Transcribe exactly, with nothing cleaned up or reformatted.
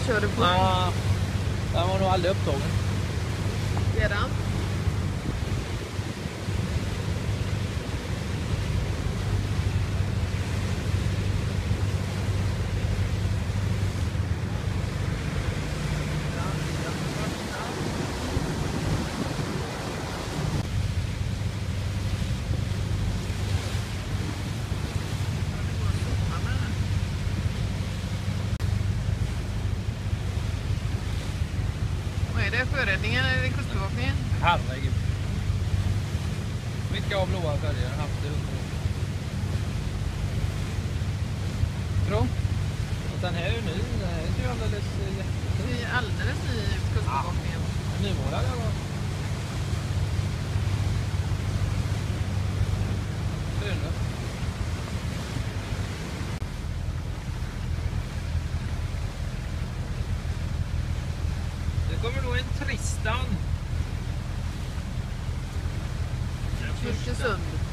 kör du på? Ja, den var nog aldrig upptagen. Redan? Är det sjöräddningen eller är det kustbevakningen? Herregud. Vilka av blåa färger har haft det hundra år. Bra. Och den här är ju ny. Den här är ju alldeles jättefin. Det är alldeles ny kustbevakningen. Ja. Nymålad jag var. Trevligt. Det kommer nog en Tristan. Kyrkesund.